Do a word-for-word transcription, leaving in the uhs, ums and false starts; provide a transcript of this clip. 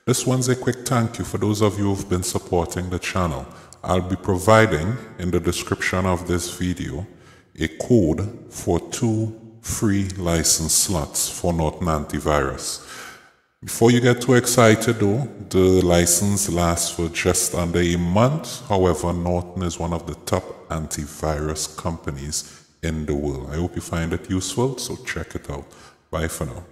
This one's a quick thank you for those of you who've been supporting the channel. I'll be providing in the description of this video a code for two free license slots for Norton Antivirus. Before you get too excited though, the license lasts for just under a month. However, Norton is one of the top antivirus companies in the world. I hope you find it useful, so check it out. Bye for now.